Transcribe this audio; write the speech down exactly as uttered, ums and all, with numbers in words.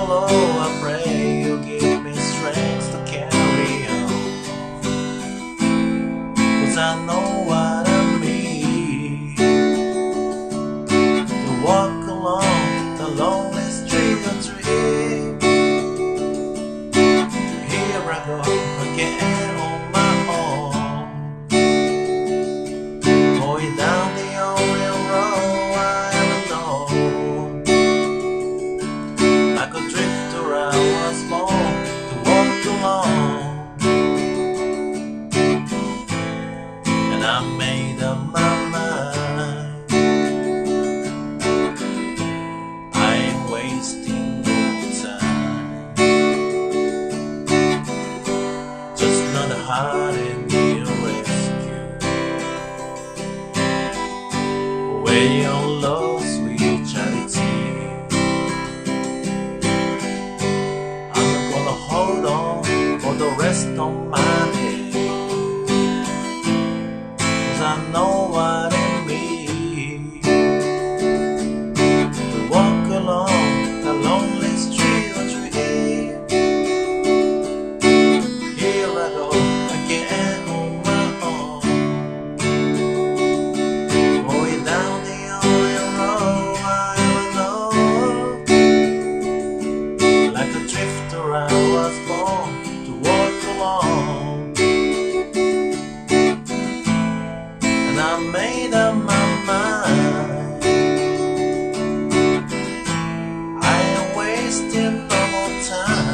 Lord, I pray you give me strength to carry on, 'cause I know what I mean, to walk along the lonely street of dreams. Here I go again on my own, going down the only road I ever know. Like a drifter I was born to walk alone, and I made up my mind. I ain't wasting no time, just another heart in need of rescue. Where your love, sweet charity, hold on for the rest of my day, 'cause I know what it means to walk along the lonely street of dreams. Here I go again on my own, going down the only road I ever know. Like a drifter I was born to walk along, and I made up my mind. I ain't wasting no more time.